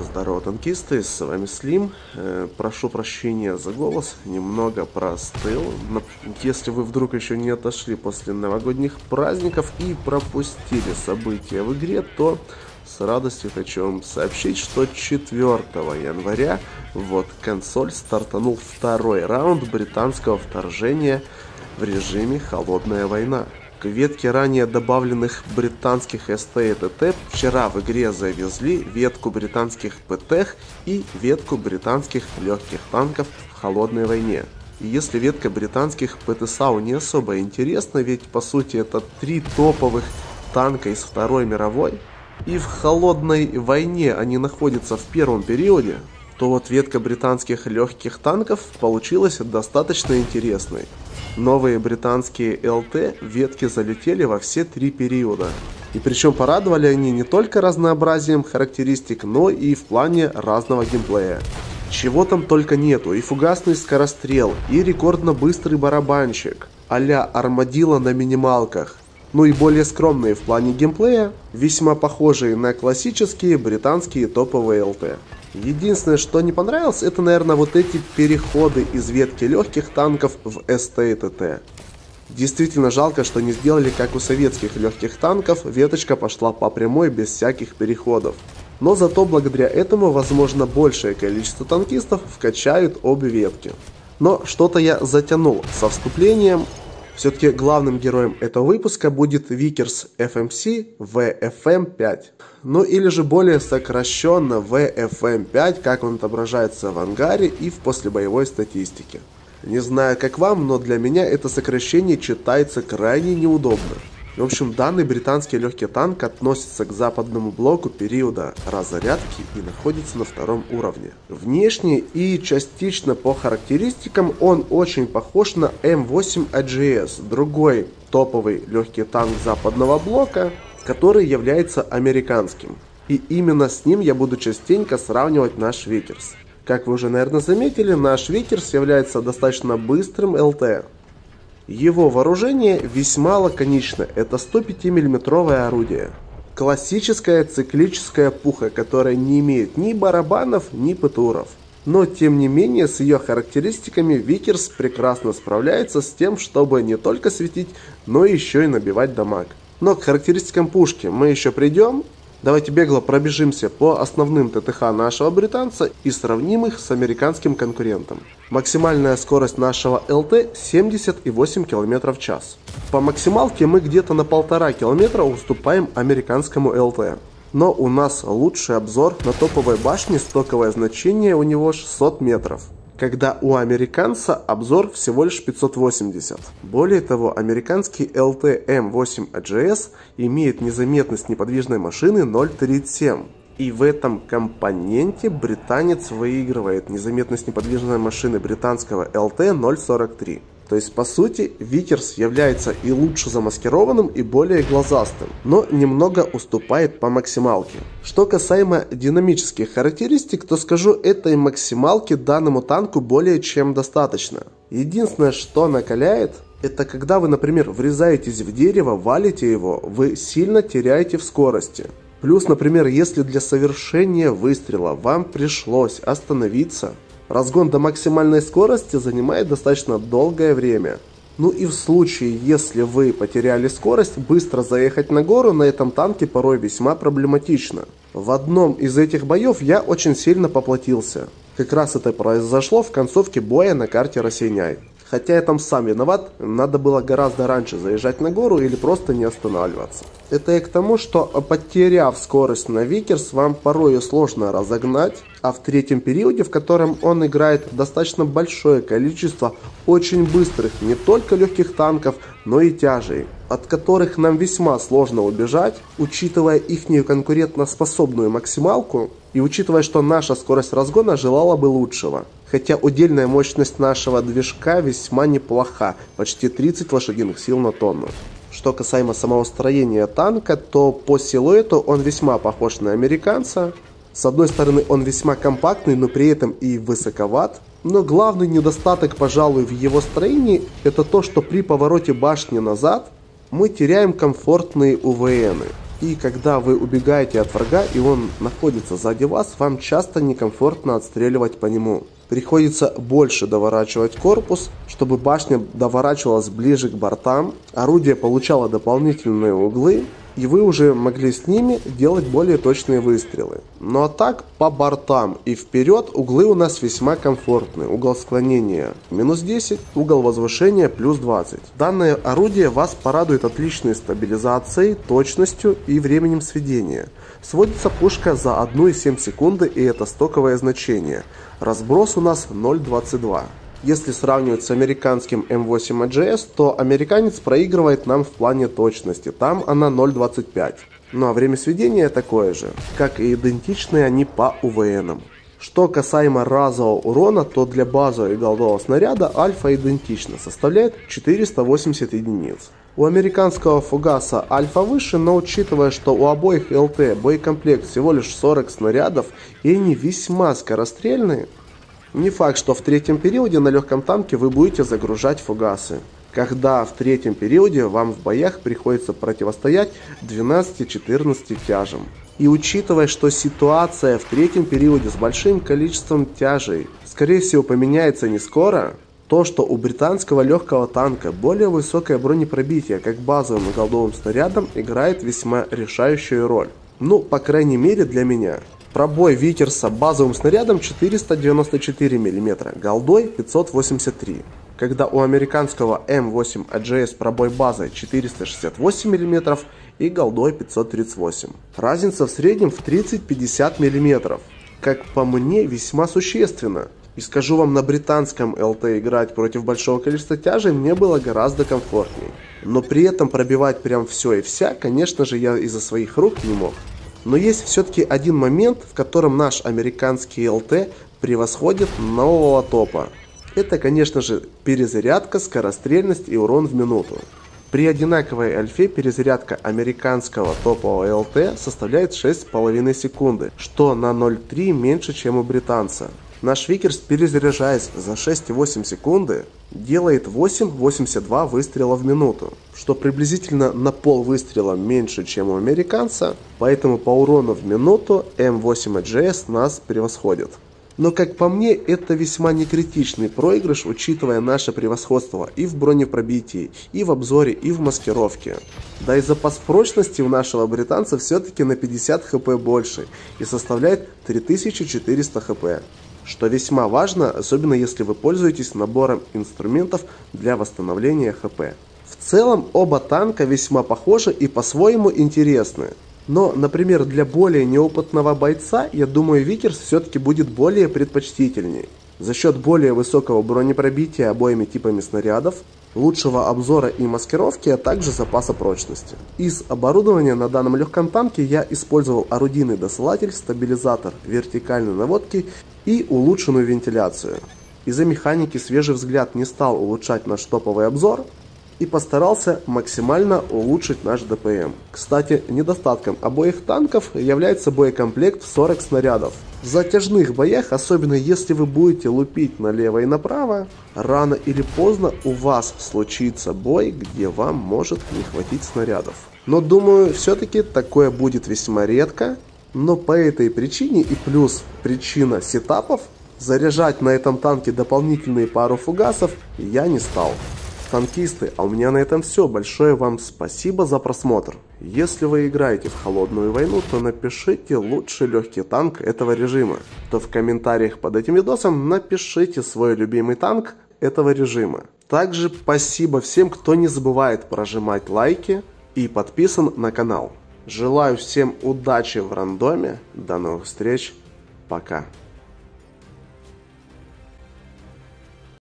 Здорово, танкисты, с вами Слим. Прошу прощения за голос, немного простыл. Если вы вдруг еще не отошли после новогодних праздников и пропустили события в игре, то с радостью хочу вам сообщить, что 4 января вот консоль стартанул второй раунд британского вторжения в режиме «Холодная война». К ветке ранее добавленных британских СТ и ТТ вчера в игре завезли ветку британских ПТ и ветку британских легких танков в холодной войне. И если ветка британских ПТСАУ не особо интересна, ведь по сути это 3 топовых танка из Второй мировой, и в холодной войне они находятся в первом периоде, то вот ветка британских легких танков получилась достаточно интересной. Новые британские ЛТ ветки залетели во все 3 периода. И причем порадовали они не только разнообразием характеристик, но и в плане разного геймплея. Чего там только нету: и фугасный скорострел, и рекордно быстрый барабанщик, а-ля Армадило на минималках. Ну и более скромные в плане геймплея, весьма похожие на классические британские топовые ЛТ. Единственное, что не понравилось, это, наверное, вот эти переходы из ветки легких танков в СТ и ТТ. Действительно жалко, что не сделали как у советских легких танков, веточка пошла по прямой без всяких переходов. Но зато благодаря этому, возможно, большее количество танкистов вкачают обе ветки. Но что-то я затянул со вступлением. Все-таки главным героем этого выпуска будет Vickers FMC VFM5. Ну или же более сокращенно VFM5, как он отображается в ангаре и в послебоевой статистике. Не знаю как вам, но для меня это сокращение читается крайне неудобно. В общем, данный британский легкий танк относится к западному блоку периода разрядки и находится на 2 уровне. Внешне и частично по характеристикам он очень похож на М8 AGS, другой топовый легкий танк западного блока, который является американским. И именно с ним я буду частенько сравнивать наш Vickers. Как вы уже, наверное, заметили, наш Vickers является достаточно быстрым ЛТ. Его вооружение весьма лаконично, это 105 мм орудие. Классическая циклическая пуха, которая не имеет ни барабанов, ни ПТУров. Но тем не менее с ее характеристиками Vickers прекрасно справляется с тем, чтобы не только светить, но еще и набивать дамаг. Но к характеристикам пушки мы еще придем. Давайте бегло пробежимся по основным ТТХ нашего британца и сравним их с американским конкурентом. Максимальная скорость нашего ЛТ 78 км в час. По максималке мы где-то на 1,5 км уступаем американскому ЛТ. Но у нас лучший обзор на топовой башне, стоковое значение у него 600 метров. Когда у американца обзор всего лишь 580. Более того, американский LT M8 AGS имеет незаметность неподвижной машины 0.37. И в этом компоненте британец выигрывает незаметность неподвижной машины британского LT 0.43. То есть, по сути, Vickers является и лучше замаскированным, и более глазастым, но немного уступает по максималке. Что касаемо динамических характеристик, то скажу, этой максималки данному танку более чем достаточно. Единственное, что накаляет, это когда вы, например, врезаетесь в дерево, валите его, вы сильно теряете в скорости. Плюс, например, если для совершения выстрела вам пришлось остановиться, разгон до максимальной скорости занимает достаточно долгое время. Ну и в случае, если вы потеряли скорость, быстро заехать на гору на этом танке порой весьма проблематично. В одном из этих боев я очень сильно поплатился. Как раз это произошло в концовке боя на карте Росеняй. Хотя я там сам виноват, надо было гораздо раньше заезжать на гору или просто не останавливаться. Это и к тому, что потеряв скорость на Vickers, вам порою сложно разогнать, а в 3-м периоде, в котором он играет, достаточно большое количество очень быстрых не только легких танков, но и тяжей, от которых нам весьма сложно убежать, учитывая ихнюю конкурентоспособную максималку и учитывая, что наша скорость разгона желала бы лучшего. Хотя удельная мощность нашего движка весьма неплоха, почти 30 лошадиных сил на тонну. Что касаемо самого строения танка, то по силуэту он весьма похож на американца. С одной стороны, он весьма компактный, но при этом и высоковат. Но главный недостаток, пожалуй, в его строении, это то, что при повороте башни назад мы теряем комфортные УВНы. И когда вы убегаете от врага и он находится сзади вас, вам часто некомфортно отстреливать по нему. Приходится больше доворачивать корпус, чтобы башня доворачивалась ближе к бортам, орудие получало дополнительные углы, и вы уже могли с ними делать более точные выстрелы. Ну а так, по бортам и вперед углы у нас весьма комфортные. Угол склонения минус 10, угол возвышения плюс 20. Данное орудие вас порадует отличной стабилизацией, точностью и временем сведения. Сводится пушка за 1,7 секунды, и это стоковое значение. Разброс у нас 0,22. Если сравнивать с американским М8 AGS, то американец проигрывает нам в плане точности, там она 0,25. Ну а время сведения такое же, как и идентичные они по УВНам. Что касаемо разового урона, то для базового и голдового снаряда альфа идентично, составляет 480 единиц. У американского фугаса альфа выше, но учитывая, что у обоих ЛТ боекомплект всего лишь 40 снарядов и они весьма скорострельные, не факт, что в третьем периоде на легком танке вы будете загружать фугасы, когда в третьем периоде вам в боях приходится противостоять 12-14 тяжам. И учитывая, что ситуация в третьем периоде с большим количеством тяжей скорее всего поменяется не скоро, то, что у британского легкого танка более высокое бронепробитие как базовым и голдовым снарядом играет весьма решающую роль. Ну, по крайней мере для меня. Пробой Викерса базовым снарядом 494 мм, голдой 583. Когда у американского М8 AGS пробой базой 468 мм и голдой 538. Разница в среднем в 30-50 мм. Как по мне, весьма существенно. И скажу вам, на британском ЛТ играть против большого количества тяжей мне было гораздо комфортнее. Но при этом пробивать прям все и вся, конечно же, я из-за своих рук не мог. Но есть все-таки один момент, в котором наш американский ЛТ превосходит нового топа. Это, конечно же, перезарядка, скорострельность и урон в минуту. При одинаковой альфе перезарядка американского топового ЛТ составляет 6,5 секунды, что на 0,3 меньше, чем у британца. Наш Викерс, перезаряжаясь за 6,8 секунды, делает 8,82 выстрела в минуту, что приблизительно на пол выстрела меньше, чем у американца, поэтому по урону в минуту М8 AGS нас превосходит. Но как по мне, это весьма некритичный проигрыш, учитывая наше превосходство и в бронепробитии, и в обзоре, и в маскировке. Да и запас прочности у нашего британца все-таки на 50 хп больше и составляет 3400 хп. Что весьма важно, особенно если вы пользуетесь набором инструментов для восстановления ХП. В целом оба танка весьма похожи и по-своему интересны. Но, например, для более неопытного бойца, я думаю, Викерс все-таки будет более предпочтительней. За счет более высокого бронепробития обоими типами снарядов, лучшего обзора и маскировки, а также запаса прочности. Из оборудования на данном легком танке я использовал орудийный досылатель, стабилизатор вертикальной наводки и улучшенную вентиляцию. Из-за механики свежий взгляд не стал улучшать наш топовый обзор и постарался максимально улучшить наш ДПМ. Кстати, недостатком обоих танков является боекомплект в 40 снарядов. В затяжных боях, особенно если вы будете лупить налево и направо, рано или поздно у вас случится бой, где вам может не хватить снарядов. Но думаю, все-таки такое будет весьма редко. Но по этой причине и плюс причина сетапов, заряжать на этом танке дополнительные пару фугасов я не стал. Танкисты, а у меня на этом все. Большое вам спасибо за просмотр. Если вы играете в холодную войну, то напишите лучший легкий танк этого режима. То в комментариях под этим видосом напишите свой любимый танк этого режима. Также спасибо всем, кто не забывает прожимать лайки и подписан на канал. Желаю всем удачи в рандоме. До новых встреч. Пока.